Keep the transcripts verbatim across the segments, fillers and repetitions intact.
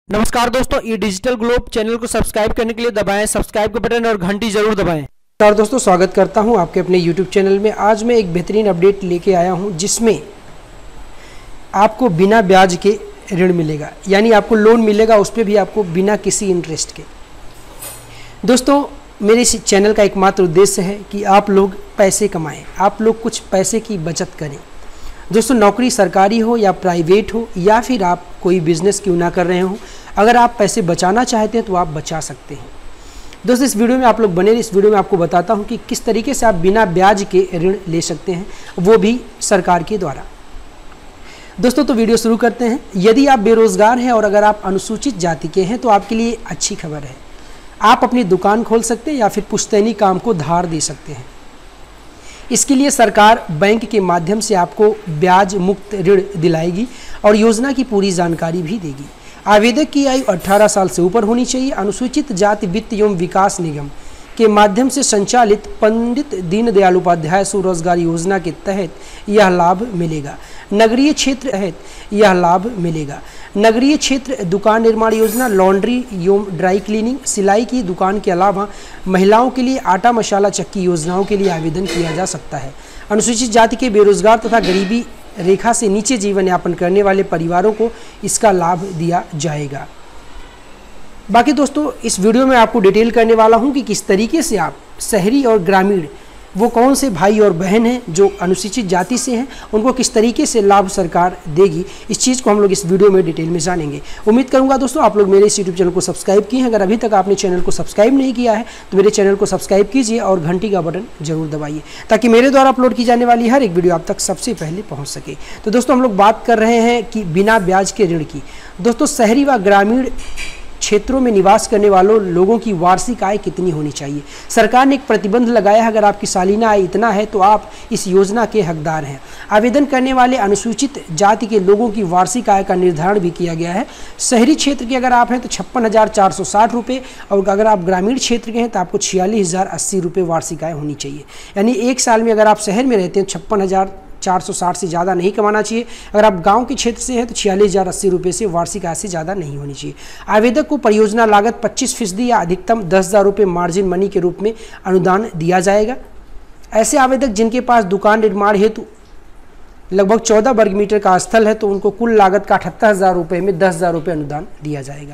नमस्कार दोस्तों, ये डिजिटल ग्लोब चैनल को सब्सक्राइब करने के लिए दबाएं सब्सक्राइब का बटन और घंटी जरूर दबाएं। नमस्कार दोस्तों, स्वागत करता हूं आपके अपने यूट्यूब चैनल में। आज मैं एक बेहतरीन अपडेट लेके आया हूं जिसमें आपको बिना ब्याज के ऋण मिलेगा, यानी आपको लोन मिलेगा, उस पर भी आपको बिना किसी इंटरेस्ट के। दोस्तों, मेरे इस चैनल का एकमात्र उद्देश्य है कि आप लोग पैसे कमाएं, आप लोग कुछ पैसे की बचत करें। दोस्तों, नौकरी सरकारी हो या प्राइवेट हो या फिर आप कोई बिजनेस क्यों ना कर रहे हो, अगर आप पैसे बचाना चाहते हैं तो आप बचा सकते हैं। दोस्तों, इस वीडियो में आप लोग बने, इस वीडियो में आपको बताता हूं कि किस तरीके से आप बिना ब्याज के ऋण ले सकते हैं, वो भी सरकार के द्वारा। दोस्तों, तो वीडियो शुरू करते हैं। यदि आप बेरोजगार हैं और अगर आप अनुसूचित जाति के हैं तो आपके लिए अच्छी खबर है। आप अपनी दुकान खोल सकते हैं या फिर पुश्तैनी काम को धार दे सकते हैं। इसके लिए सरकार बैंक के माध्यम से आपको ब्याज मुक्त ऋण दिलाएगी और योजना की पूरी जानकारी भी देगी। आवेदक की आयु अठारह साल से ऊपर होनी चाहिए। अनुसूचित जाति वित्त एवं विकास निगम के माध्यम से संचालित पंडित दीनदयाल उपाध्याय स्वरोजगार योजना के तहत यह लाभ मिलेगा। नगरीय क्षेत्र तहत यह लाभ मिलेगा। नगरीय क्षेत्र दुकान निर्माण योजना, लॉन्ड्री एवं ड्राई क्लीनिंग, सिलाई की दुकान के अलावा महिलाओं के लिए आटा मसाला चक्की योजनाओं के लिए आवेदन किया जा सकता है। अनुसूचित जाति के बेरोजगार तथा गरीबी रेखा से नीचे जीवन यापन करने वाले परिवारों को इसका लाभ दिया जाएगा। बाकी दोस्तों, इस वीडियो में आपको डिटेल करने वाला हूं कि किस तरीके से आप शहरी और ग्रामीण, वो कौन से भाई और बहन हैं जो अनुसूचित जाति से हैं, उनको किस तरीके से लाभ सरकार देगी, इस चीज़ को हम लोग इस वीडियो में डिटेल में जानेंगे। उम्मीद करूंगा दोस्तों आप लोग मेरे इस यूट्यूब चैनल को सब्सक्राइब किए हैं। अगर अभी तक आपने चैनल को सब्सक्राइब नहीं किया है तो मेरे चैनल को सब्सक्राइब कीजिए और घंटी का बटन जरूर दबाइए ताकि मेरे द्वारा अपलोड की जाने वाली हर एक वीडियो आप तक सबसे पहले पहुँच सके। तो दोस्तों, हम लोग बात कर रहे हैं कि बिना ब्याज के ऋण की। दोस्तों, शहरी व ग्रामीण क्षेत्रों में निवास करने वालों लोगों की वार्षिक आय कितनी होनी चाहिए। सरकार ने एक प्रतिबंध लगाया है, अगर आपकी सालाना आय इतना है तो आप इस योजना के हकदार हैं। आवेदन करने वाले अनुसूचित जाति के लोगों की वार्षिक आय का निर्धारण भी किया गया है। शहरी क्षेत्र के अगर आप हैं तो छप्पन हज़ार चार सौ साठ रुपये और अगर आप ग्रामीण क्षेत्र के हैं तो आपको छियालीस हज़ार अस्सी रुपये वार्षिक आय होनी चाहिए। यानी एक साल में अगर आप शहर में रहते हैं छप्पन हज़ार चार सौ साठ से ज़्यादा नहीं कमाना चाहिए। अगर आप गांव के क्षेत्र से हैं तो छियालीस हज़ार अस्सी रुपये से वार्षिक आय से ज़्यादा नहीं होनी चाहिए। आवेदक को परियोजना लागत पच्चीस फीसदी या अधिकतम दस हज़ार रुपये मार्जिन मनी के रूप में अनुदान दिया जाएगा। ऐसे आवेदक जिनके पास दुकान निर्माण हेतु लगभग चौदह वर्ग मीटर का स्थल है तो उनको कुल लागत का अठहत्तर हज़ार रुपये में दस हज़ार रुपये अनुदान दिया जाएगा।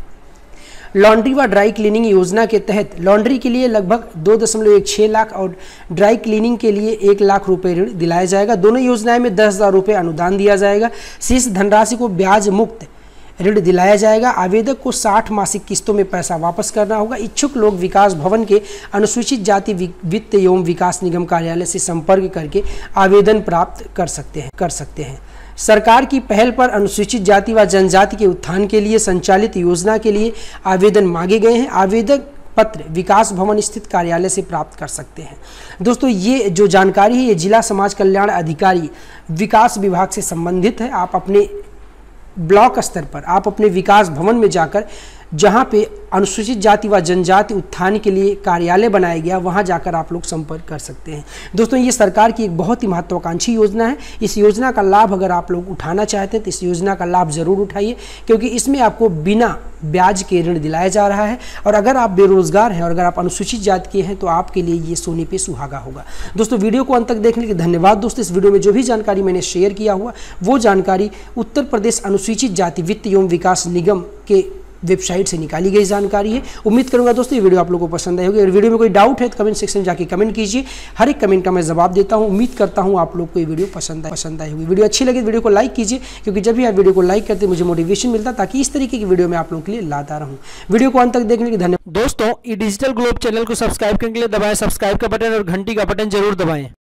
लॉन्ड्री व ड्राई क्लीनिंग योजना के तहत लॉन्ड्री के लिए लगभग दो दशमलव एक छः लाख और ड्राई क्लीनिंग के लिए एक लाख रुपए ऋण दिलाया जाएगा। दोनों योजनाएं में दस हज़ार रुपये अनुदान दिया जाएगा। शेष धनराशि को ब्याज मुक्त ऋण दिलाया जाएगा। आवेदक को साठ मासिक किस्तों में पैसा वापस करना होगा। इच्छुक लोग विकास भवन के अनुसूचित जाति वित्त एवं विकास निगम कार्यालय से संपर्क करके आवेदन प्राप्त कर सकते हैं कर सकते हैं सरकार की पहल पर अनुसूचित जाति व जनजाति के उत्थान के लिए संचालित योजना के लिए आवेदन मांगे गए हैं। आवेदक पत्र विकास भवन स्थित कार्यालय से प्राप्त कर सकते हैं। दोस्तों, ये जो जानकारी है ये जिला समाज कल्याण अधिकारी विकास विभाग से संबंधित है। आप अपने ब्लॉक स्तर पर, आप अपने विकास भवन में जाकर, जहाँ पे अनुसूचित जाति व जनजाति उत्थान के लिए कार्यालय बनाया गया, वहाँ जाकर आप लोग संपर्क कर सकते हैं। दोस्तों, ये सरकार की एक बहुत ही महत्वाकांक्षी योजना है। इस योजना का लाभ अगर आप लोग उठाना चाहते हैं तो इस योजना का लाभ ज़रूर उठाइए, क्योंकि इसमें आपको बिना ब्याज के ऋण दिलाया जा रहा है। और अगर आप बेरोजगार हैं और अगर आप अनुसूचित जाति के हैं तो आपके लिए ये सोने पे सुहागा होगा। दोस्तों, वीडियो को अंत तक देखने के लिए धन्यवाद। दोस्तों, इस वीडियो में जो भी जानकारी मैंने शेयर किया हुआ वो जानकारी उत्तर प्रदेश अनुसूचित जाति वित्त एवं विकास निगम के वेबसाइट से निकाली गई जानकारी है। उम्मीद करूंगा दोस्तों ये वीडियो आप लोगों को पसंद आई होगी। अगर वीडियो में कोई डाउट है तो कमेंट सेक्शन में जाके कमेंट कीजिए, हर एक कमेंट का मैं जवाब देता हूं। उम्मीद करता हूं आप लोग को ये वीडियो पसंद आई पसंद आई होगी। वीडियो अच्छी लगी तो वीडियो को लाइक कीजिए, क्योंकि जब भी आप वीडियो को लाइक करते हैं मुझे मोटिवेशन मिलता है ताकि इस तरीके की वीडियो मैं आप लोगों के लिए लाता रहूँ। वीडियो को अंत तक देखने के लिए धन्यवाद। दोस्तों, ये डिजिटल ग्लोब चैनल को सब्सक्राइब करने के लिए दबाएं सब्सक्राइब का बटन और घंटी का बटन जरूर दबाएं।